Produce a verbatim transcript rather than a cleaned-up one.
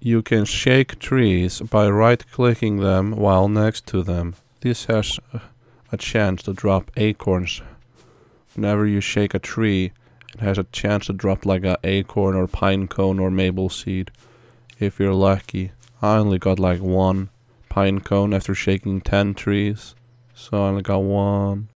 You can shake trees by right-clicking them while next to them. This has a chance to drop acorns. Whenever you shake a tree, it has a chance to drop like an acorn or pine cone or maple seed. If you're lucky. I only got like one pine cone after shaking ten trees. So I only got one.